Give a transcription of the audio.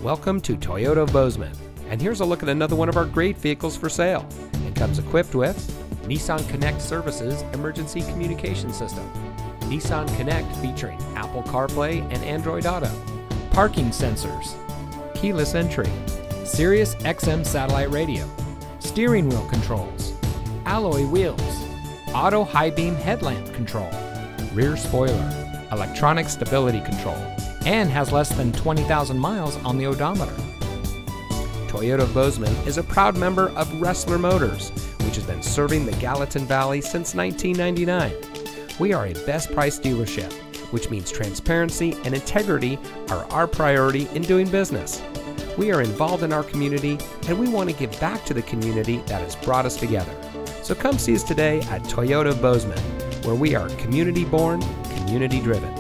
Welcome to Toyota of Bozeman, and here's a look at another one of our great vehicles for sale. It comes equipped with Nissan Connect Services Emergency Communication System, Nissan Connect featuring Apple CarPlay and Android Auto, parking sensors, keyless entry, Sirius XM satellite radio, steering wheel controls, alloy wheels, auto high beam headlamp control, rear spoiler, electronic stability control, and has less than 20,000 miles on the odometer. Toyota of Bozeman is a proud member of Ressler Motors, which has been serving the Gallatin Valley since 1999. We are a best price dealership, which means transparency and integrity are our priority in doing business. We are involved in our community, and we want to give back to the community that has brought us together. So come see us today at Toyota of Bozeman, where we are community born, community driven.